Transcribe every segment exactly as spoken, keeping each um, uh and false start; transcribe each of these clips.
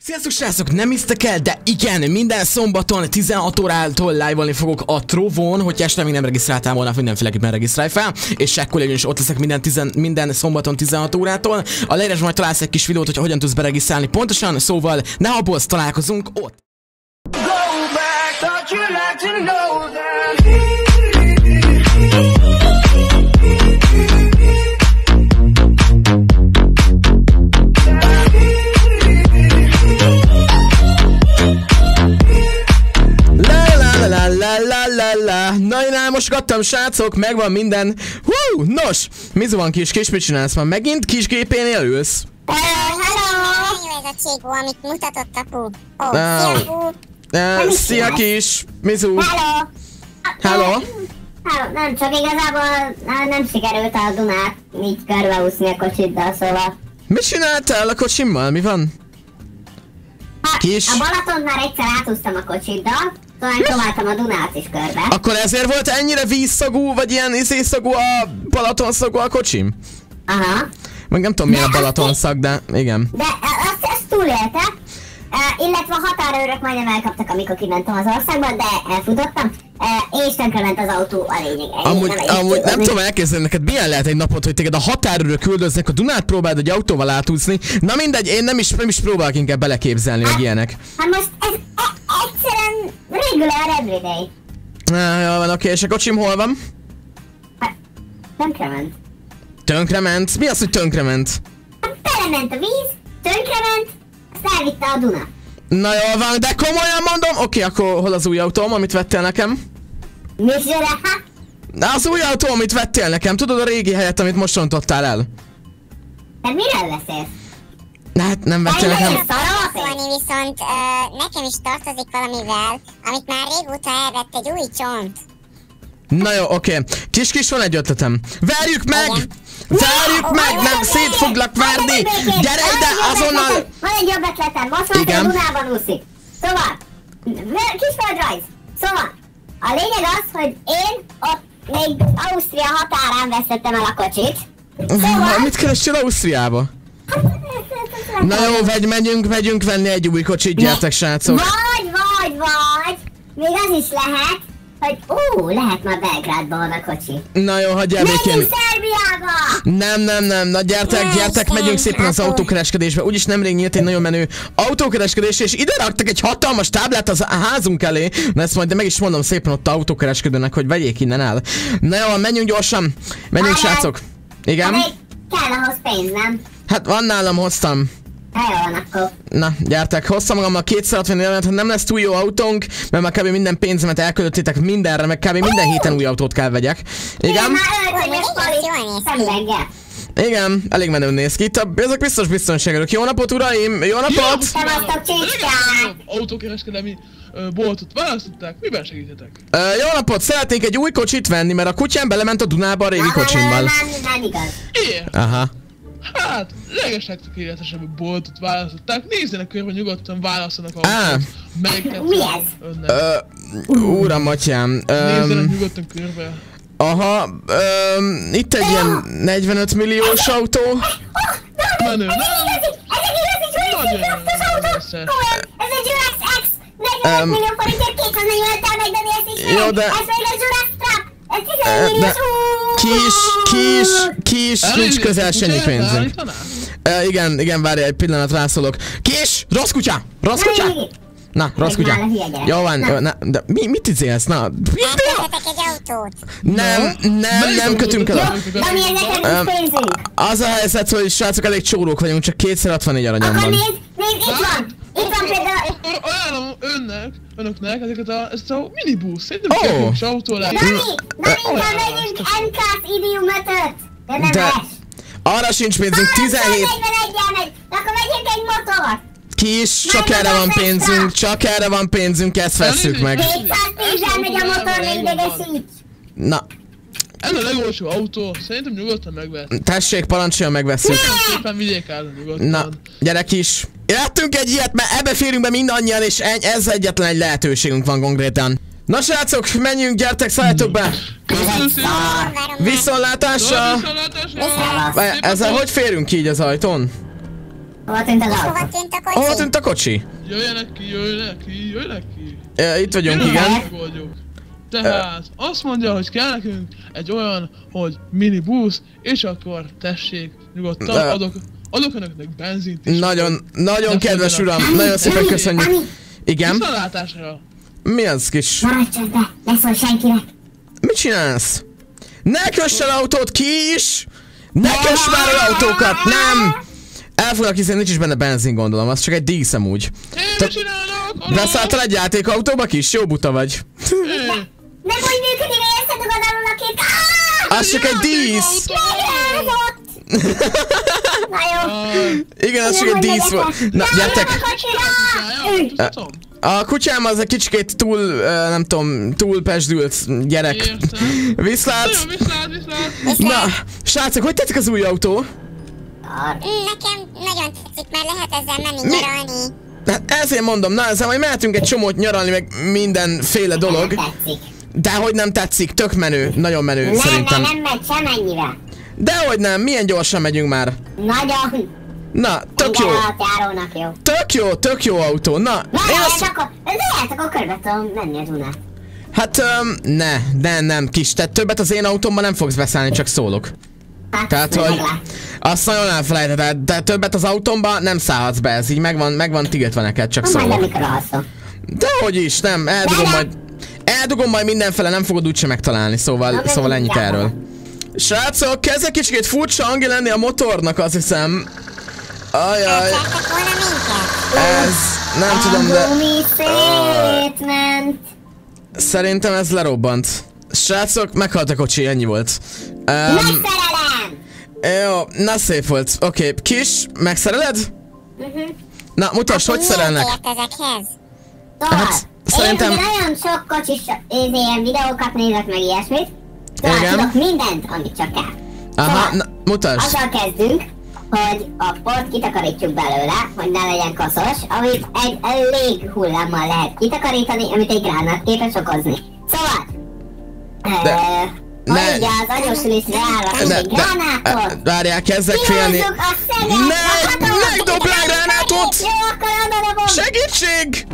Sziasztok srácok, nem hisztek el, de igen, minden szombaton tizenhat órától live-olni fogok a Trovon, hogy este még nem regisztráltál volna, mindenféleképpen regisztrálj fel, és sekkor legyen is ott leszek minden, tizen, minden szombaton tizenhat órától. A leírásban majd találsz egy kis videót, hogy hogyan tudsz beregisztrálni pontosan, szóval ne habozz, találkozunk ott! La la la la la. Na én elmosogattam, srácok, megvan minden. Hú, nos, Mizu van kis kis, mit csinálsz már? Megint kis gépénél ülsz? Uh, hello! Jó ez a cségó, amit mutatott apu. Ó, oh, szia apu! Uh, szia kis, Mizu! Hello! Hello! Hello, nem csak igazából nem sikerült a Dunát így körbeúszni a kocsiddal, szóval. Mit csináltál a kocsimmal? Mi van? Hát, kis? A Balatont már egyszer átúztam a kocsiddal, szóval próbáltam a Dunát is körbe. Akkor ezért volt ennyire vízszagú, vagy ilyen izészagú a Balatonszagú a kocsim? Aha. Meg nem tudom milyen a Balatonszag, de igen. De azt, azt túlélte. Uh, illetve a határőrök majdnem elkaptak, amikor kimentem az országban, de elfutottam, uh, és tönkrement az autó a lényeg. Amúgy nem, amúgy nem tudom elképzelni neked, milyen lehet egy napot, hogy téged a határőrök küldöznek, a Dunát próbáld egy autóval átúszni. Na mindegy, én nem is, nem is próbálok inkább beleképzelni, hogy ilyenek. Hát most ez e egyszerűen regular everyday. Na, jól van, oké, és a kocsim hol van? Hát, tönkrement. Tönkrement? Mi az, hogy tönkrement? Hát belement a víz, tönkrement, azt elvitte a Duna. Na jól van, de komolyan mondom? Oké, akkor hol az új autóm, amit vettél nekem? Micsoda? Na az új autó, amit vettél nekem, tudod a régi helyet, amit most rontottál el? Te miről beszélsz? Na hát nem vettél nekem... Szólni viszont uh, nekem is tartozik valamivel, amit már régóta elvett egy új csont. Na jó, oké. Kis-kis, van egy ötletem. Verjük meg! Igen. Verjük No, meg! Nem szét foglak verni! Gyere ide azonnal! Van egy jobb ötletem, most már te a Dunában úszik. Szóval, kisföldrajz. Szóval, a lényeg az, hogy én ott még Ausztria határán veszettem el a kocsit. Szóval... Mit kerestél Ausztriába? Na jó, vegy, megyünk, megyünk venni egy új kocsit, gyertek srácok. Vagy, vagy, vagy, még az is lehet, hogy ó, lehet már Belgrádban van a kocsi. Na jó, hagyjál békén. Megyünk Szerbiába! Nem, nem, nem, na gyertek, gyertek, megyünk szépen az autókereskedésbe. Úgyis nemrég nyílt egy nagyon menő autókereskedés, és ide raktak egy hatalmas táblát az házunk elé. Na ezt majd meg is mondom szépen ott autókereskedőnek, hogy vegyék innen el. Na jó, menjünk gyorsan. Menjünk srácok. Igen? Kell ahhoz pénz, nem? Hát van nálam, hoztam. Hát jó van akkor. Na, gyertek, hoztam magammal kétszázhatvan elemet, nem lesz túl jó autónk, mert már kb. Minden pénzemet elköltöttétek mindenre, meg kb. Minden héten új autót kell vegyek. Igen? Én már öltönyös pali Igen, elég menőn néz ki. Itt a, ezek biztos biztonságok. Jó napot, uraim! Jó napot! Szevasztok, csicskák! Autókereskedelmi boltot választották, miben segíthetek? Uh, jó napot, szeretnék egy új kocsit venni, mert a kutyám belement a Dunába a régi kocsimmal. Nem, nem igaz. Ilyen? Aha. Hát, legeslegtökéletesebb boltot választották, nézzenek körbe, nyugodtan válasszanak Á. autót. Melyiket Mi ez? önnek. Uh, Uram, atyám. Nézzenek Um, nyugodtan körbe. aha, um, itt egy ilyen negyvenöt milliós autó. Menő. Ez egy igazi, ez egy igazi autót! Ez egy Jurax X! negyvenöt millió forintért kétszáznegyvenöttel megvenni ezt is meg! Jó, de... Ez még a Jurax Trap! Ez tizenöt milliós! Kis, kis, kis, nincs közel semmi pénzünk. Uh, igen, igen, várj egy pillanat, rászólok. Kis! Rossz kutya! Rossz kutya! Na, rossz kutya. Jó van, na. Na, de mi, mit izélsz? Na, Elkötöttek egy autót! nem, nem, nem kötünk el. Jó, de mi ezeket nincs pénzünk! Az a helyzet, hogy srácok, elég csórók vagyunk, csak kétszázhatvannégy aranyam Akkor van. nézd, nézd, itt van! Itt van például... Akkor ajánlom önnek, önöknek ezeket a, ezt a minibus, szerintem Ó. kell kis autó lehet. Dani! Dani, ha megyünk em ká-s Idium ötöt! De nem De es! arra sincs pénzünk, tizenhét. negyveneggyel megy! Akkor vegyünk egy motort! Kis, csak erre van pénzünk, csak erre van pénzünk, ezt vesszük meg. kétszáztízzel megy a motor, ne idegesíts! Na, Ez a legolcsó autó, szerintem nyugodtan megvett. tessék, parancsoljon, megvesszük. Szépen vigyék el nyugodtan. Na, gyere Kis. Vettünk egy ilyet, mert ebbe férünk be mindannyian, és ez egyetlen egy lehetőségünk van konkrétan. Na srácok, menjünk, gyertek, szálljatok be! Köszönöm szépen! Viszontlátásra! Viszontlátásra! Ezzel hogy férünk így az ajtón? Hova tűnt az És autó? hova tűnt a kocsi? Hova tűnt a kocsi? Jöjjenek ki, jöjjenek ki, jöjjenek ki. E, itt vagyunk, igen. Megoldjuk. Tehát azt mondja, hogy kell nekünk egy olyan, hogy minibusz, és akkor tessék, nyugodtan De- adok, adok önöknek benzint is. Nagyon, nagyon Ne kedves fogjanak. uram, nagyon szépen köszönjük. Dani, Igen? Viszontlátásra! Mi az kis? maradj csöndbe, ne szólj senkinek. Mit csinálsz? Ne köss el autót, kis! Ne köss már el autókat, nem! El fognak hiszen, nincs is benne benzin, gondolom, az csak egy díszem úgy. Hé, mit csinálnak? Beszálltál egy játékautóba, kis? Jó buta vagy. Hé, Nem úgy működik, hogy összedugod alul a két... Az csak egy dísz! Na jó. Igen, az csak egy dísz volt. Na, gyertek! Tudom. A kutyám az egy kicsikét túl, ö, nem tudom, túl pesdült gyerek. Értem. Viszlát! Nagyon viszlát, viszlát. Na, srácok, hogy tetszik az új autó? Mm, nekem nagyon tetszik, mert lehet ezzel menni Mi? nyaralni. Hát ezért mondom, na ezzel majd mehetünk egy csomót nyaralni, meg mindenféle dolog. Tetszik. De hogy nem tetszik, tök menő, nagyon menő Nem, szerintem. nem, nem megy semennyivel. Dehogy nem, milyen gyorsan megyünk már. Nagyon. Na, tök jó. Minden alatt jó. Tök jó, tök jó autó. Na, Na, én ez azt... akkor, ez lehet, akkor körbe tudom menni a Dunát. Hát, öm, ne, ne, nem, kis, te többet az én autómban nem fogsz beszállni, csak szólok. Hát, Tehát, majd hogy meglát. azt nagyon elfelejtetted, de többet az autómban nem szállhatsz be, ez így megvan, megvan tiltva neked, csak Majd szólok. amikor alszom. Dehogy is, nem, eldugom De nem. majd, eldugom majd mindenfele, nem fogod úgyse megtalálni, szóval, Na, szóval ennyit mindjárt. erről. Srácok, kezd egy kicsit furcsa hangja lenni a motornak, azt hiszem. Ajaj, Elcsártak volna minket? ez, nem tudom, A de gumi szétment. szerintem ez lerobbant. Srácok, meghalt a kocsi, ennyi volt. Um, Megszerelem! jó, na szép volt. Oké, okay. Kis, megszereled? Mhm. Na, mutasd, hogy Milyen szerelnek. ért ezekhez? Szóval, Hát, szerintem- én ugye nagyon sok kocsis izé, ilyen videókat nézek meg ilyesmit. Szóval Igen. tudok mindent, amit csak kell. Aha, Szóval, na, mutasd. azzal kezdünk, hogy a port kitakarítjuk belőle, hogy ne legyen koszos, amit egy elég hullámmal lehet kitakarítani, amit egy gránát képes okozni. Szóval, De- eh, ne- ha ugye az agyosülészre állapodunk De, egy de, gránátot, várjál, kezdek félni. kihúzzuk a szeget, Ne- a hatalmas megdob rá gránátot! Jó, akkor odadobom! Segítség!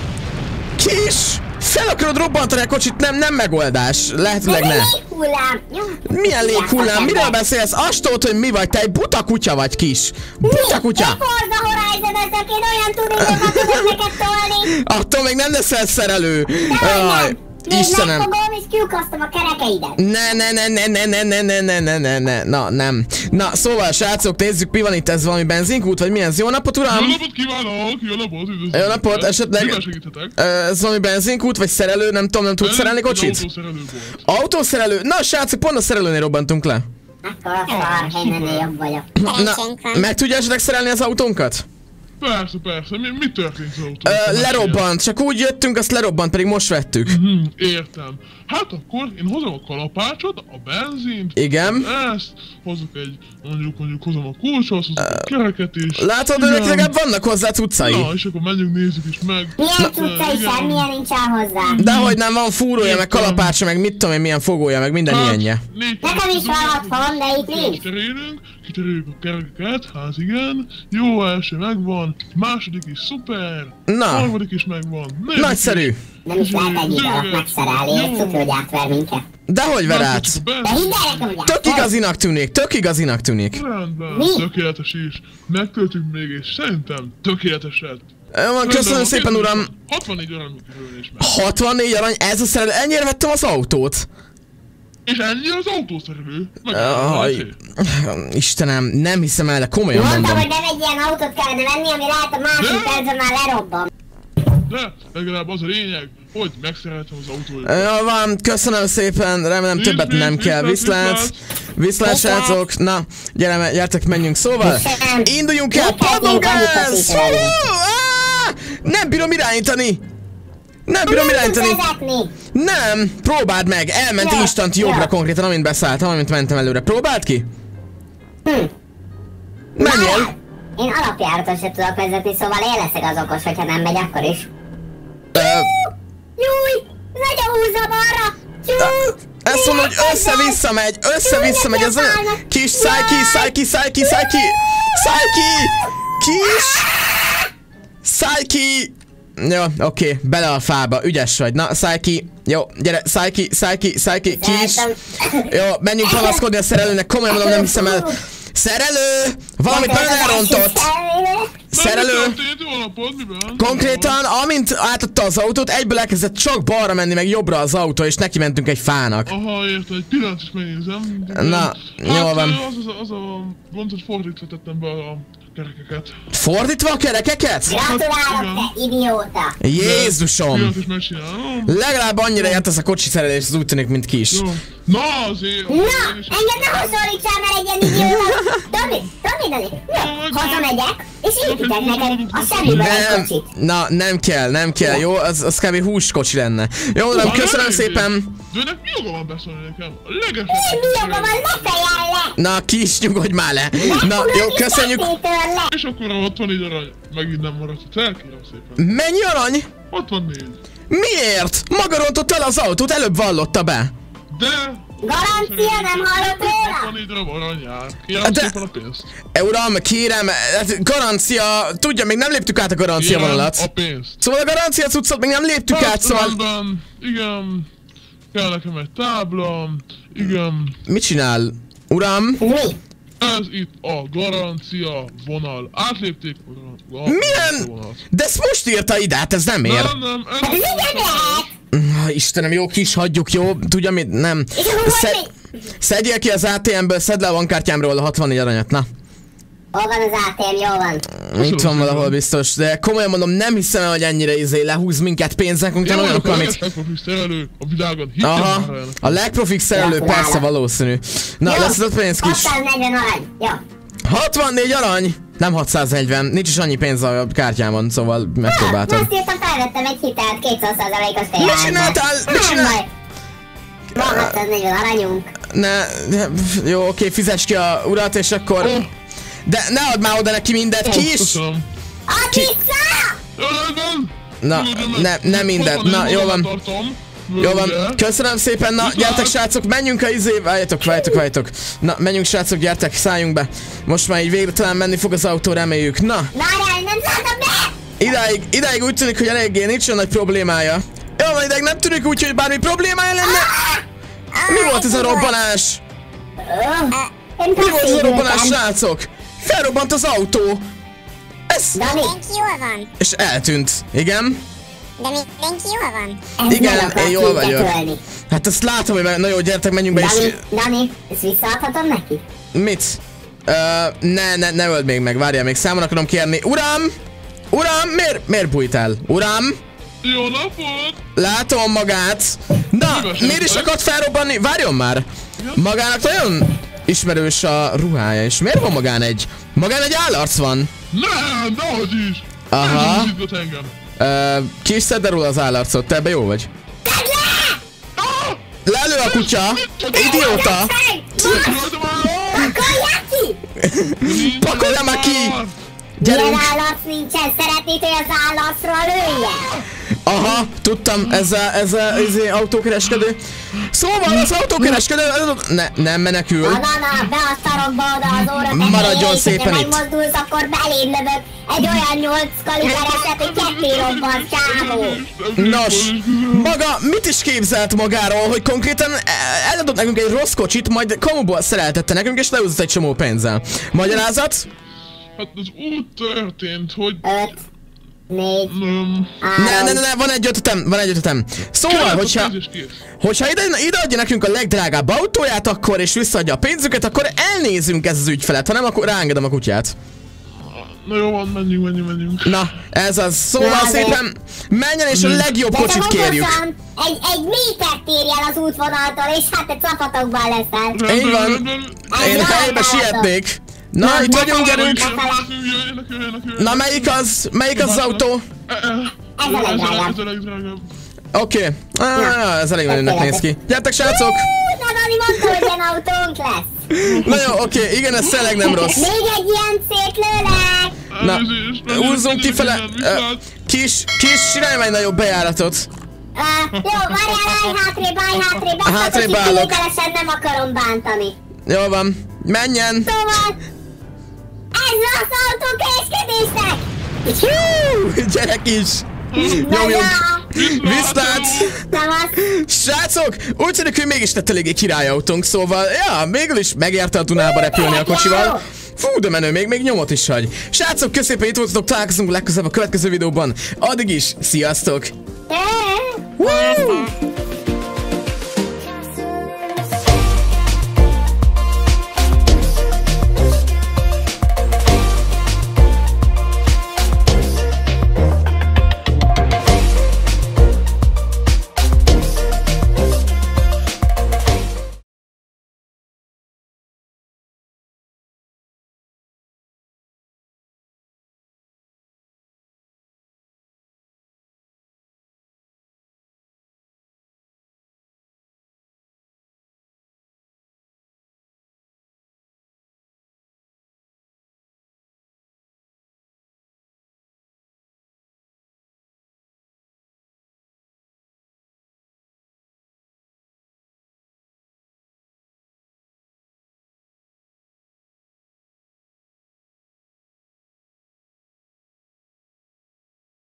Kis! Fel akarod robbantani a kocsit, nem, nem megoldás. Lehetőleg ne. Léghullám! Jó, Milyen léghullám? Miről beszélsz? Azt tudod, hogy mi vagy? Te egy buta kutya vagy, Kis. Buta kutya. Te Forza Horizon, ezek én olyan turingokat tudok neked tolni! Attól még nem leszel szerelő. Dehogy Aj, nem! Még Istenem. megfogom és kiukasztom a kerekeidet! Ne, ne, ne, ne, ne, ne, ne, ne, ne, ne, ne, ne, na, nem. Na, szóval, srácok, nézzük, mi van itt, ez valami benzinkút, vagy mi ez? Jó napot, Jó uram? napot kívánok! Jó napot! üdvözlök! Jó napot, esetleg- Mivel segíthetek? Ö, Ez valami benzinkút, vagy szerelő, nem tudom, nem tudsz szerelni Egy kocsit? autószerelő volt. Autószerelő? Na, srácok, pont a szerelőnél robbantunk le. Akkor a szar, én ennél jobb vagyok. Na, Szerencsénk van. meg tudja esetleg szerelni az autónkat? Persze, persze. Mi, mi történt az autó? Ö, lerobbant, csak úgy jöttünk, azt lerobbant, pedig most vettük. Hm, értem. Hát akkor én hozom a kalapácsot, a benzint, Igen. ezt, hozok egy, mondjuk, mondjuk hozom a kulcsot, hozok egy kereket is. Látod, Igen. önök legalább vannak hozzá cuccai. Na, és akkor menjünk, nézzük is meg. Milyen cuccai, igen. semmilyen nincsen hozzá. Dehogy nem, van fúrója, meg Értem. kalapácsa, meg mit tudom én, milyen fogója, meg minden ilyenje. négy Nekem is van otthon, de itt nincs. Kiterélünk, kiteréljük a kerekeket, hát igen. Jó, első megvan, második is szuper, Na. harmadik is megvan. negyedik Nagyszerű. is. Nem is lehet egy idő alatt megszerelni, egy cucc, hogy átver minket. Dehogy ver át. Megkötjük a De benzint. hidd el nekem, hogy Tök igazinak tűnik, tök igazinak tűnik. Rendben, Mi? tökéletes is. Megtöltjük még, és szerintem tökéleteset. Jó van, köszönöm szépen, uram. hatvannégy aranyú kerülni is meg. hatvannégy arany, ez a szerelő, ennyire vettem az autót. És ennyi az autószerelő. Meg Aj, Istenem, nem hiszem el, de komolyan mondtam, mondom. hogy nem egy ilyen autót kellene venni, ami lehet a másik De? percben már lerobban. De legalább az a lényeg, hogy megszereltem az autójukat. Jó van, köszönöm szépen, remélem Nincs többet mit, nem kell. viszlát, Viszlát, viszlát srácok. Na, gyere, me- gyertek, menjünk. Szóval, Viszlát. induljunk el, Viszlát, padlógáz! én vagyok Nem bírom irányítani! Nem bírom Nem tudsz irányítani! vezetni. Nem, próbáld meg, elment Ja, instant ja. jobbra konkrétan, amint beszálltam, amint mentem előre. Próbáld ki? Hm. Menjél! Várjál. Én alapjáratot sem tudok vezetni, szóval én leszek az okos, hogyha nem megy akkor is. Ö, Júj! Nagyon húzza balra! Júj! Ezt mondom, hogy össze-vissza megy, össze-vissza megy, ez olyan... Kis, szállj ki, szállj ki, szállj ki, szállj ki! Szállj ki! Kis! Szállj ki! Jó, oké, okay, bele a fába, ügyes vagy. Na, szállj ki. Jó, gyere, szállj ki, szállj ki, szállj ki, Kis! Jó, menjünk panaszkodni a szerelőnek, komolyan mondom, nem hiszem el. Szerelő! Valamit nagyon elrontott! Szerelő! Konkrétan, amint átadta az autót, egyből elkezdett csak balra menni, meg jobbra az autó, és neki mentünk egy fának. Aha, érted, egy pillanat is megnézem. Na, hát, jól van. Az, az, az a gond, hogy fordítva tettem be a kerekeket. Fordítva a kerekeket? Gratulálok, te idióta! Jézusom! Pillanat is megcsinálom. Legalább annyira ért ez a kocsi szerelés, az úgy tűnik, mint Kis. Jó. Na azért! Na, engem ne hasonlítsál már egy ilyen idióta! Tomi, Tomi, Dani, jó, hazamegyek, és építek neked a semmiből egy Nem, kocsit. na nem kell, nem kell, jó? Az, az kb. Húskocsi lenne. Jó, uram, köszönöm szépen! De önnek mi joga van beszólni nekem? A legesleg... Mi, mi joga van, ne fejjel le! Na, Kis, nyugodj már le! Na, jó, köszönjük! És akkor a hatvannégy arany megint nem maradt, felkérem szépen. Mennyi arany? hatvannégy. Miért? Maga rontott el az autót, előbb vallotta be. De... Garancia, nem hallott róla? hatvannégy darab arany jár. Kérem De- szépen a pénzt. E, uram, kérem, hát garancia, tudja, még nem léptük át a garancia Kérem vonalat. a pénzt. Szóval a garancia cuccot még nem léptük át, szóval... Rendben, igen. Kell nekem egy tábla, igen. Mit csinál? Uram? Mi? Ez itt a garancia vonal. Átlépték a, a Milyen? vonalat. De ezt most írta ide, hát ez nem ér. Nem, nem, ez... Hát ez igen lehet! Ah, Istenem, jó, Kis, hagyjuk, jó? Tudja mit? Nem. És akkor Sze- hogy mi? Szedjél ki az á té em-ből, szedd le a bankkártyámról a hatvannégy aranyat, na. Hol van az á té em, jól van. Itt van valahol biztos, de komolyan mondom, nem hiszem el, hogy ennyire izé lehúz minket pénznek, utána Én olyanok, vagyok a amit... legprofi szerelő a világon. Hittem Aha, már el. a legprofik szerelő, Gratulálok. persze valószínű. Na, Jó, lesz ott pénz, Kis. hatszáznegyven arany, jó. hatvannégy arany! Nem hatszáznegyven, nincs is annyi pénz a kártyámon, szóval megpróbáltam. Azt írtam, felvettem egy hitelt, kétszáz százalékos fél. Mit csináltál? Mit csinál- Van hatszáznegyven aranyunk. Ne, ne, jó, oké, fizess ki a urat, és akkor... De ne add már oda neki mindent, Kis! Köszönöm. Add vissza! Jó, rendben. Na, ne, nem mindent, na, jó van. Jó van, köszönöm szépen, na, gyertek srácok, menjünk a izé... Várjatok, várjatok, várjatok. Na, menjünk srácok, gyertek, szálljunk be. Most már így végre talán menni fog az autó, reméljük. Na, Várjál, nem zártam be! idáig, idáig úgy tűnik, hogy eléggé nincs olyan nagy problémája. Jó van, idáig nem tűnik úgy, hogy bármi problémája lenne. Mi volt ez a robbanás? Én Mi volt ez a robbanás, passzív srácok? Felrobbant az autó. Ez... Dani, Mindenki jól van? És eltűnt. Igen? De mindenki jól van? ez Igen, meg akar én jól minket vagyok. ölni. Hát ezt látom, hogy na jó, gyertek, menjünk be és... Dani, Dani, ezt visszaadhatom neki? Mit? Ö, ne, ne, ne öld még meg, várjál, még számon akarom kérni. Uram! Uram, miért, miért bújtál? Uram! Jó napot! Látom magát. Na, miért is akart felrobbanni? Várjon már! Magának nagyon ismerős a ruhája, és miért van magán egy? Magán egy állarc van. Nem, dehogy is! Aha. Ez izgat engem. Ö, ki is szedd róla az állarcot, te ebbe jó vagy? Ah! Lelő a kutya! Idióta! Rajta már! Pakolják ki! Pakolja már ki! Ilyen Gyerünk! állarc nincsen, szeretnéd, hogy az állarcról lője? Aha, tudtam, ez a, ez a, ez a autókereskedő. Szóval az autókereskedő, ne, nem menekül. Na, na, na, be a szarokba oda az óra tetejére, Maradjon és szépen ha itt. megmozdulsz, akkor beléd lövök egy olyan nyolc kalibereset, hogy ketté robban, csávó. Nos, maga mit is képzelt magáról, hogy konkrétan eladott nekünk egy rossz kocsit, majd kamuból szereltette nekünk, és leúzott egy csomó pénzzel. Magyarázat? Hát az úgy történt, hogy... Öt, négy, Um, Ne, három. ne, ne, ne, van egy ötletem, van egy ötletem. Szóval, hogyha, hogyha ide, ide adja nekünk a legdrágább autóját, akkor és visszaadja a pénzüket, akkor elnézünk ez az ügyfelet, ha nem, akkor ráengedem a kutyát. Na jó van, menjünk, menjünk, menjünk. Na, ez az. Szóval Na, de- szépen menjen és a legjobb De kocsit te kérjük. okosan egy, egy métert érj el az útvonaltól, és hát te csapatokban leszel. Így van. Én Ez helybe látom. sietnék. Na, Na, itt vagyunk, befelé. gyerünk. Jöjjenek, jöjjenek, jöjjenek. Na, melyik az? Melyik az az autó? Ez a legdrágább. Ez a legdrágább. Oké. Ah, ez elég menőnek néz ki. Gyertek, srácok! Na, Dani mondta, hogy ilyen autónk lesz. Na jó, oké, igen, ez tényleg nem rossz. Még egy ilyen szétlőlek. Na, Elnézést, húzzunk kifele. elnézést, Ö, viszlát. Kis, kis, csinálj már egy nagyobb bejáratot. Uh, jó, várjál, állj hátrébb, állj hátrébb. Ezt a Hátrébb kocsit állok. kivételesen nem akarom bántani. Jó van. Menjen! Szóval, ez Lasz autókereskedésnek! Hú, gyerek is! Nyomjunk! Viszlát! Srácok, úgy tűnik, hogy mégis lett eléggé királyautónk, szóval, ja, végül is megérte a Dunába repülni a kocsival. Fú, de menő, még, még nyomot is hagy. Srácok, köszönöm, hogy itt voltatok, találkozunk legközelebb a következő videóban. Addig is, sziasztok! Te!